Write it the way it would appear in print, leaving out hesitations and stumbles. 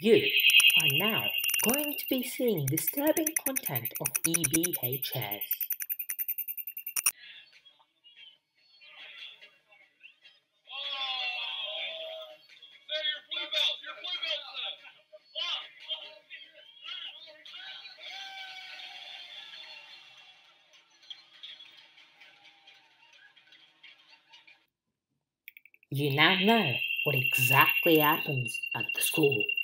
You are now going to be seeing disturbing content of EBHS. You now know what exactly happens at the school.